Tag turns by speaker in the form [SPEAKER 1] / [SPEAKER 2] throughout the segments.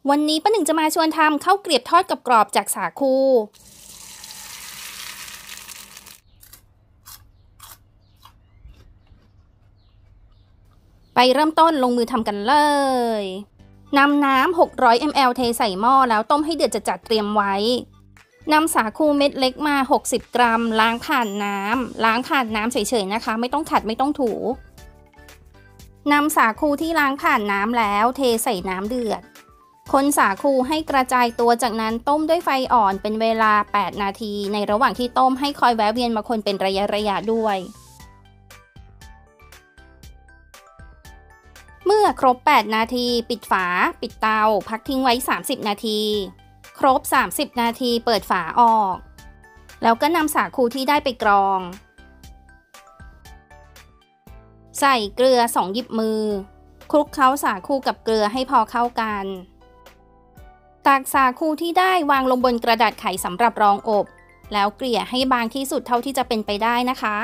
[SPEAKER 1] วันนี้ป้าหนึ่งจะมาชวนทำข้าวเกรียบทอดกรอบๆจากสาคูไปเริ่มต้นลงมือทำกันเลยนำน้ำ600 ml เทใส่หม้อแล้วต้มให้เดือดจัดๆเตรียมไว้นำสาคูเม็ดเล็กมา60 กรัมล้างผ่านน้ำเฉยๆนะคะไม่ต้องขัดไม่ต้องถูนำสาคูที่ล้างผ่านน้ำแล้วเทใส่น้ำเดือดคนสาคูให้กระจายตัวจากนั้นต้มด้วยไฟอ่อนเป็นเวลา8 นาทีในระหว่างที่ต้มให้คอยแวะเวียนมาคนเป็นระยะด้วยเมื่อครบ8 นาทีปิดฝาปิดเตาพักทิ้งไว้30 นาทีครบ30 นาทีเปิดฝาออกแล้วก็นำสาคูที่ได้ไปกรองใส่เกลือ2 หยิบมือคลุกเคล้าสาคูกับเกลือให้พอเข้ากันตักสาคูที่ได้วางลงบนกระดาษไขสำหรับรองอบแล้วเกลี่ยให้บางที่สุดเท่าที่จะเป็นไปได้นะคะ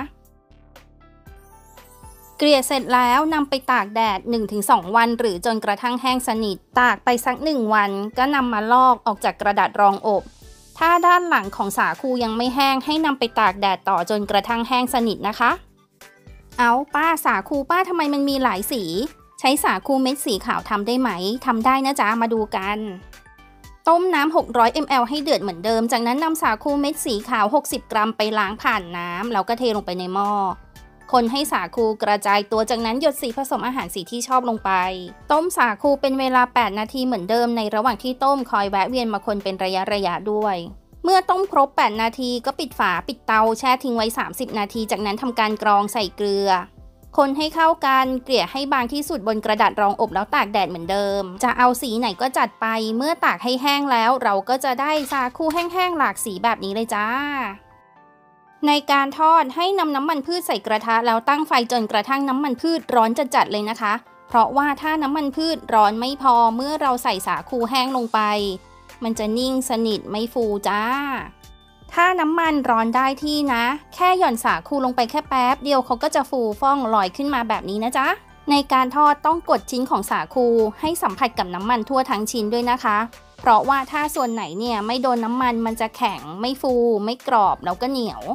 [SPEAKER 1] เกลี่ยเสร็จแล้วนำไปตากแดด 1-2 วันหรือจนกระทั่งแห้งสนิทตากไปสัก1 วันก็นำมาลอกออกจากกระดาษรองอบถ้าด้านหลังของสาคูยังไม่แห้งให้นำไปตากแดดต่อจนกระทั่งแห้งสนิทนะคะเอาป้าสาคูป้าทำไมมันมีหลายสีใช้สาคูเม็ดสีขาวทำได้ไหมทำได้นะจ๊ะมาดูกันต้มน้ำ600 ml ให้เดือดเหมือนเดิมจากนั้นนำสาคูเม็ดสีขาว60 กรัมไปล้างผ่านน้ำแล้วก็เทลงไปในหม้อคนให้สาคูกระจายตัวจากนั้นหยดสีผสมอาหารสีที่ชอบลงไปต้มสาคูเป็นเวลา8 นาทีเหมือนเดิมในระหว่างที่ต้มคอยแวะเวียนมาคนเป็นระยะด้วยเมื่อต้มครบ8 นาทีก็ปิดฝาปิดเตาแช่ทิ้งไว้30 นาทีจากนั้นทำการกรองใส่เกลือคนให้เข้ากันเกลี่ยให้บางที่สุดบนกระดาษรองอบแล้วตากแดดเหมือนเดิมจะเอาสีไหนก็จัดไปเมื่อตากให้แห้งแล้วเราก็จะได้สาคูแห้งๆหลากสีแบบนี้เลยจ้าในการทอดให้นำน้ำมันพืชใส่กระทะแล้วตั้งไฟจนกระทั่งน้ำมันพืชร้อนจัดๆเลยนะคะเพราะว่าถ้าน้ำมันพืชร้อนไม่พอเมื่อเราใส่สาคูแห้งลงไปมันจะนิ่งสนิทไม่ฟูจ้าถ้าน้ำมันร้อนได้ที่นะแค่หย่อนสาคูลงไปแค่แป๊บเดียวเขาก็จะฟูฟ่องลอยขึ้นมาแบบนี้นะจ๊ะในการทอดต้องกดชิ้นของสาคูให้สัมผัสกับน้ำมันทั่วทั้งชิ้นด้วยนะคะเพราะว่าถ้าส่วนไหนเนี่ยไม่โดนน้ำมันมันจะแข็งไม่ฟูไม่กรอบแล้วก็เหนียว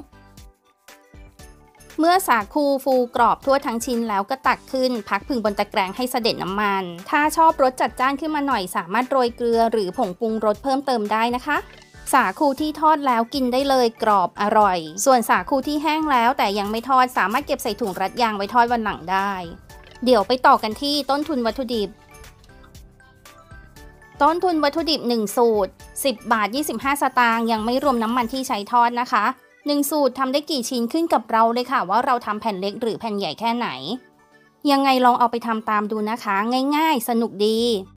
[SPEAKER 1] เมื่อสาคูฟูกรอบทั่วทั้งชิ้นแล้วก็ตักขึ้นพักผึ่งบนตะแกรงให้เสด็จน้ำมันถ้าชอบรสจัดจ้านขึ้นมาหน่อยสามารถโรยเกลือหรือผงปรุงรสเพิ่มเติมได้นะคะสาคูที่ทอดแล้วกินได้เลยกรอบอร่อยส่วนสาคูที่แห้งแล้วแต่ยังไม่ทอดสามารถเก็บใส่ถุงรัดยางไว้ทอดวันหลังได้เดี๋ยวไปต่อกันที่ต้นทุนวัตถุดิบ1 สูตร10 บาท 25 สตางค์ยังไม่รวมน้ำมันที่ใช้ทอดนะคะ1 สูตรทำได้กี่ชิ้นขึ้นกับเราเลยค่ะว่าเราทำแผ่นเล็กหรือแผ่นใหญ่แค่ไหนยังไงลองเอาไปทำตามดูนะคะง่ายๆสนุกดี